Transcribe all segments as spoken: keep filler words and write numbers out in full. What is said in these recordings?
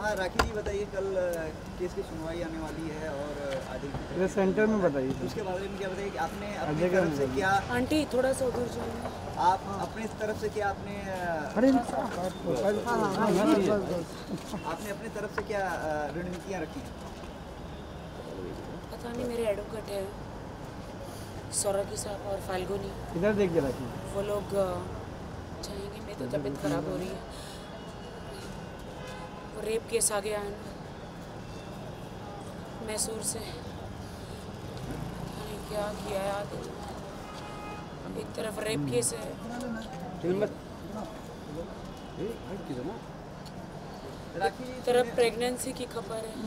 हाँ राखी जी बताइए, कल केस की सुनवाई आने वाली है और आदिल ये सेंटर में बताइए, उसके बारे में क्या बताइए कि आपने अपनी तरफ से क्या, आंटी थोड़ा सा उधर जाइए, आप अपने तरफ से क्या आपने अरे आपने अपनी तरफ से क्या रणनीतियाँ रखी? पता नहीं, मेरे एडवोकेट है सौरभ साहब और फाल्गुनी, इधर देख के रखिए, वो लोग जाएंगे। मेरी तो तबीयत खराब हो रही है, वो रेप केस आ गया है ना मैसूर से, मैंने क्या किया है आगे। एक तरफ रेप केस है, एक तरफ प्रेगनेंसी की खबर है।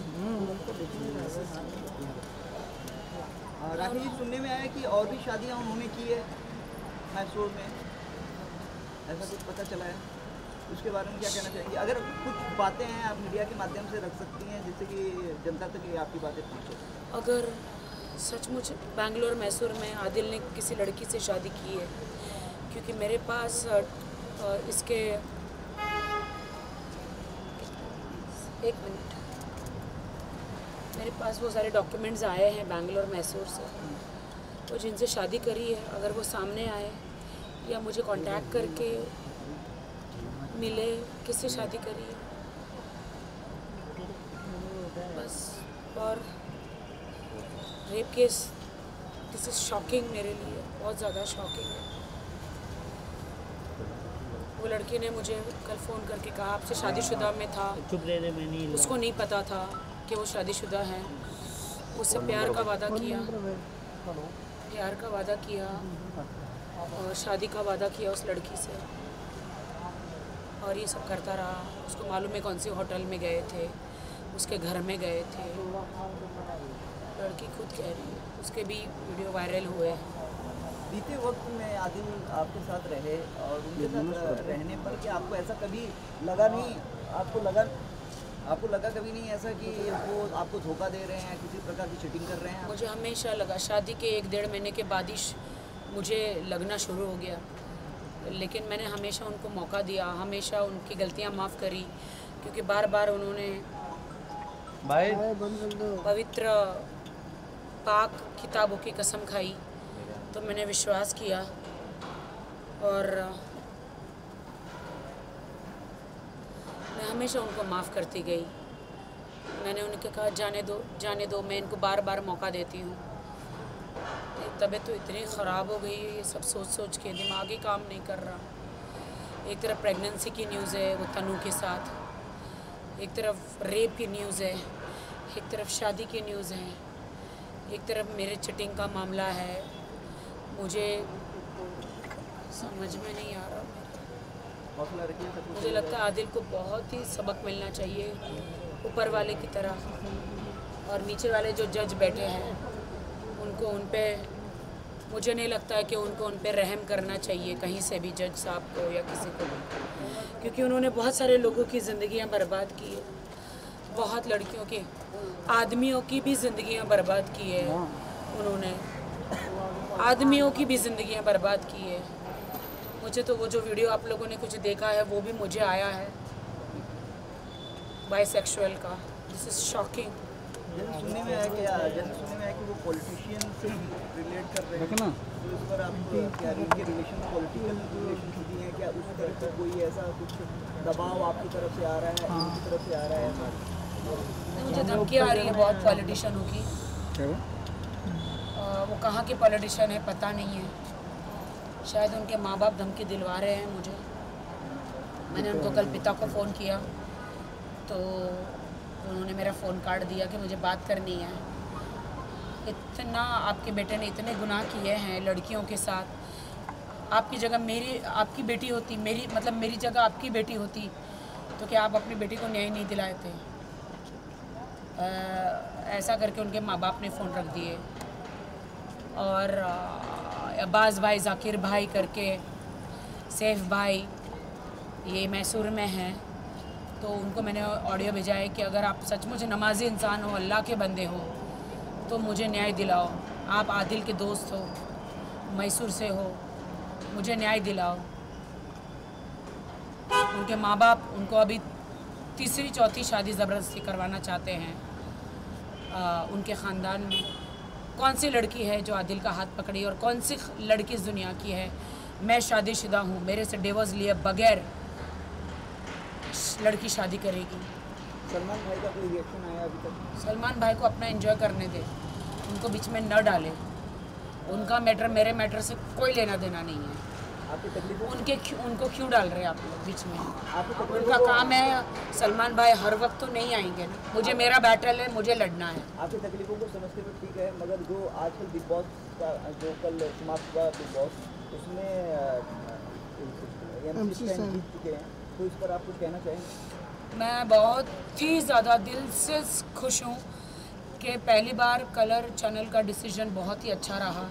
राखी जी सुनने में आया कि और भी शादियां उन्होंने की है मैसूर में, ऐसा कुछ पता चला है, उसके बारे में क्या कहना चाहेंगे? अगर कुछ बातें हैं आप मीडिया के माध्यम से रख सकती हैं जिससे कि जनता तक ये आपकी बातें पहुंचे। अगर सचमुच बेंगलोर मैसूर में आदिल ने किसी लड़की से शादी की है, क्योंकि मेरे पास इसके एक मिनट मेरे पास वो सारे डॉक्यूमेंट्स आए हैं बेंगलोर मैसूर से, वो जिनसे शादी करी है, अगर वो सामने आए या मुझे कांटेक्ट करके मिले किससे शादी करी है बस। और rape case, this is shocking मेरे लिए, बहुत ज़्यादा शॉकिंग है। वो लड़की ने मुझे कल फ़ोन करके कहा आपसे शादीशुदा में था, चुप रह दे, मैं नहीं, उसको नहीं पता था कि वो शादीशुदा है। उससे प्यार का वादा किया, प्यार का वादा किया और शादी का वादा किया उस लड़की से, और ये सब करता रहा। उसको मालूम है कौन सी होटल में गए थे, उसके घर में गए थे, लड़की खुद कह रही है, उसके भी वीडियो वायरल हुए हैं। बीते वक्त में आदिल आपके साथ रहे और उनके साथ रहने पर क्या आपको ऐसा कभी लगा नहीं, आपको लगा आपको लगा कभी नहीं ऐसा कि वो आपको धोखा दे रहे हैं, किसी प्रकार की चीटिंग कर रहे हैं? मुझे हमेशा लगा, शादी के एक डेढ़ महीने के बाद ही मुझे लगना शुरू हो गया, लेकिन मैंने हमेशा उनको मौका दिया, हमेशा उनकी गलतियां माफ़ करी, क्योंकि बार बार उन्होंने भाई पवित्र पाक किताबों की कसम खाई, तो मैंने विश्वास किया और मैं हमेशा उनको माफ़ करती गई। मैंने उनके कहा जाने दो जाने दो, मैं इनको बार बार मौका देती हूँ। तबीयत तो इतनी ख़राब हो गई है, ये सब सोच सोच के दिमाग ही काम नहीं कर रहा। एक तरफ प्रेगनेंसी की न्यूज़ है वो तनु के साथ, एक तरफ रेप की न्यूज़ है, एक तरफ शादी की न्यूज़ है, एक तरफ मेरे चीटिंग का मामला है। मुझे समझ में नहीं आ रहा। मुझे लगता है आदिल को बहुत ही सबक मिलना चाहिए ऊपर वाले की तरह, और नीचे वाले जो जज बैठे हैं उनको उन पे, मुझे नहीं लगता है कि उनको उन पे रहम करना चाहिए कहीं से भी, जज साहब को या किसी को भी, क्योंकि उन्होंने बहुत सारे लोगों की ज़िंदगियां बर्बाद की है, बहुत लड़कियों की, आदमियों की भी ज़िंदगियां बर्बाद की है उन्होंने, आदमियों की भी ज़िंदगियां बर्बाद की है। मुझे तो वो जो वीडियो आप लोगों ने कुछ देखा है वो भी मुझे आया है बाइसेक्सुअल का, दिस इज़ शॉकिंग। जैसे सुनने में आया कि जैसे सुनने में आया कि वो पॉलिटिशियन से रिलेट कर रहे हैं, ना तो इस पर आप क्या उनके रिलेशन पॉलिटिकल रिलेशन है, क्या उस तरह का कोई ऐसा कुछ दबाव आपकी तरफ से आ रहा है, हाँ। उनकी तरफ से आ रहा है? मुझे धमकी आ रही है बहुत पॉलिटिशियनों की, वो कहाँ के पॉलिटिशियन है पता नहीं है, शायद उनके माँ बाप धमकी दिलवा रहे हैं मुझे। मैंने उनको कल पिता को फ़ोन किया तो उन्होंने मेरा फ़ोन काट दिया कि मुझे बात करनी है। इतना आपके बेटे ने इतने गुनाह किए हैं लड़कियों के साथ, आपकी जगह मेरी आपकी बेटी होती, मेरी मतलब मेरी जगह आपकी बेटी होती तो क्या आप अपनी बेटी को न्याय नहीं दिलाए थे? आ, ऐसा करके उनके माँ बाप ने फ़ोन रख दिए। और अब्बास भाई, जाकिर भाई करके, सैफ भाई, ये मैसूर में हैं, तो उनको मैंने ऑडियो भेजा है कि अगर आप सचमुच नमाजी इंसान हो, अल्लाह के बंदे हो, तो मुझे न्याय दिलाओ। आप आदिल के दोस्त हो, मैसूर से हो, मुझे न्याय दिलाओ। उनके माँ बाप उनको अभी तीसरी चौथी शादी ज़बरदस्ती करवाना चाहते हैं आ, उनके ख़ानदान में। कौन सी लड़की है जो आदिल का हाथ पकड़ी और कौन सी लड़की इस दुनिया की है? मैं शादीशुदा हूँ, मेरे से डिवोर्स लिए बगैर लड़की शादी करेगी। सलमान भाई का कोई रिएक्शन आया अभी तक? सलमान भाई को अपना एंजॉय करने दे, उनको बीच में न डाले। उनका मैटर मेरे मैटर से कोई लेना देना नहीं है। आपकी तकलीफों उनके क्यों उनको क्यों डाल रहे हैं आप लोग बीच में? आपकी तकलीफों उनका को- काम है। सलमान भाई हर वक्त तो नहीं आएंगे ना, मुझे मेरा बैटल है, मुझे लड़ना है। आपकी तकलीफों को समझते हुए ठीक है, मगर जो आजकल बिग बॉस का जो कल समाप्त हुआ बिग बॉस, उसमें एमसी स्टैंड जीत चुके हैं, तो इस पर आप कुछ कहना चाहेंगे? मैं बहुत ही ज़्यादा दिल से खुश हूँ कि पहली बार कलर चैनल का डिसीजन बहुत ही अच्छा रहा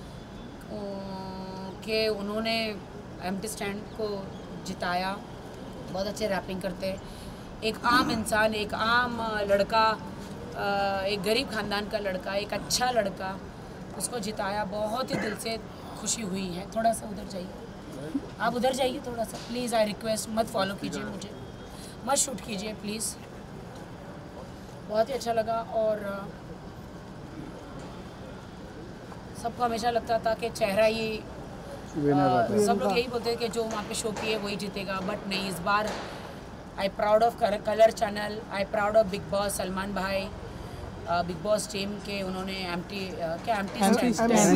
कि उन्होंने एम्प्टी स्टैंड को जिताया। बहुत अच्छे रैपिंग करते हैं। एक आम इंसान, एक आम लड़का, एक गरीब ख़ानदान का लड़का, एक अच्छा लड़का, उसको जिताया। बहुत ही दिल से खुशी हुई है। थोड़ा सा उधर जाइए, आप उधर जाइए थोड़ा सा प्लीज़। आई रिक्वेस्ट, मत फॉलो कीजिए मुझे, मत शूट कीजिए प्लीज़। बहुत ही अच्छा लगा और सबको हमेशा लगता था कि चेहरा ही आ, सब लोग यही बोलते हैं कि जो वहाँ पे शो किए वही जीतेगा, बट नहीं। इस बार I proud of colour channel, I proud of Bigg Boss Salman भाई, बिग बॉस टीम के उन्होंने एम्प्टी क्या एम्प्टी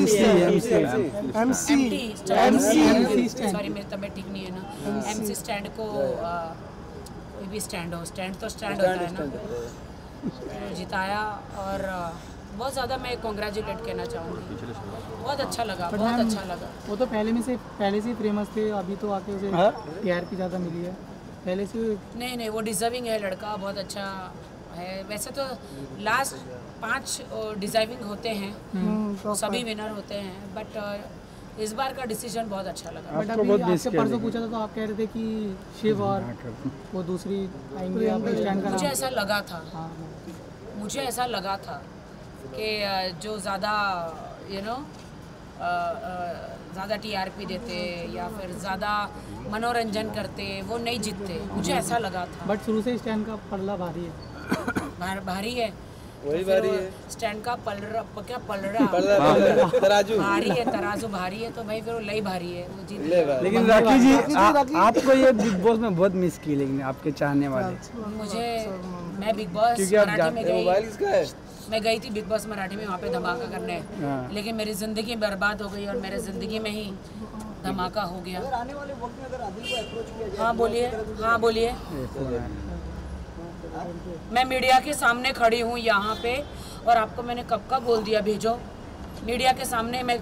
सॉरी मेरी तबीयत ठीक नहीं है ना, एमसी स्टैंड को आ, कोई भी स्टैंड हो, स्टैंड तो स्टैंड होता है ना, जिताया। और आ, बहुत ज़्यादा मैं कॉन्ग्रेचुलेट कहना चाहूँगी। बहुत अच्छा लगा, बहुत अच्छा लगा। वो तो पहले में से पहले से फेमस थे, अभी तो आके उसे टीआरपी ज़्यादा मिली है पहले से। नहीं नहीं, वो डिज़र्विंग है लड़का, बहुत अच्छा है। वैसे तो लास्ट पांच डिज़र्विंग होते हैं, सभी विनर होते हैं, बट इस बार का डिसीजन बहुत अच्छा लगा। बट अभी आपसे परसों पूछा था तो आप कह रहे थे कि शिव और वो दूसरी आएंगे आपके स्टैंड का मुझे नाम। ऐसा लगा था, हाँ, मुझे ऐसा लगा था कि जो ज़्यादा यू नो ज़्यादा टीआरपी देते या फिर ज़्यादा मनोरंजन करते वो नहीं जीतते, मुझे ऐसा लगा था। बट शुरू से स्टैंड का पल्ला भारी है। भार, भारी है, वही तो फिर भारी वो है। स्टैंड का पलड़ा क्या पलड़ा तराजू भारी है, तराजू भारी है, तो भाई फिर वो लई भारी है, वो जीत गया। लेकिन राखी जी आ, आपको ये बिग बॉस में बहुत मिस की, लेकिन आपके चाहने वाले, मुझे मैं बिग बॉस क्योंकि आप मराठी में जाते गई, मोबाइल किसका है? मैं गई थी बिग बॉस मराठी में, वहाँ पे धमाका करने, हाँ। लेकिन मेरी ज़िंदगी बर्बाद हो गई और मेरे ज़िंदगी में ही धमाका हो गया। अगर आने वाले वक्त में अगर आदिल को अप्रोच किया जाए, हाँ बोलिए, हाँ बोलिए। मैं मीडिया के सामने खड़ी हूँ यहाँ पे और आपको मैंने कब का बोल दिया भेजो मीडिया के सामने। मैं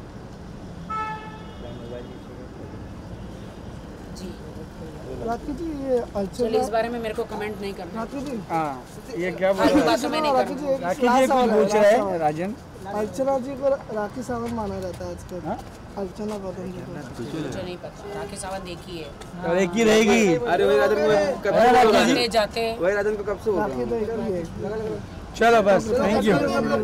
जी राखी जी ये अर्चना चलिए, इस बारे में मेरे को कमेंट नहीं करना। राखी जी हाँ, ये क्या बोल फालतू रहा है? बातों में नहीं राखी जी करना। एक राखी जी लास्ट कुछ सवाल है, पूछ लास्ट रहे सवाल हैं है। राजन। अर्चना जी को राखी सावंत माना जाता है आजकल। हाँ? अर्चना गौतम जी को मुझे नहीं पता, राखी सावंत देखी है। और एक ही रहेगी। अरे वही राजन को कब से जाते जाते वही राजन को कब से राखी तो एक ही है। चलो बस, थैंक यू।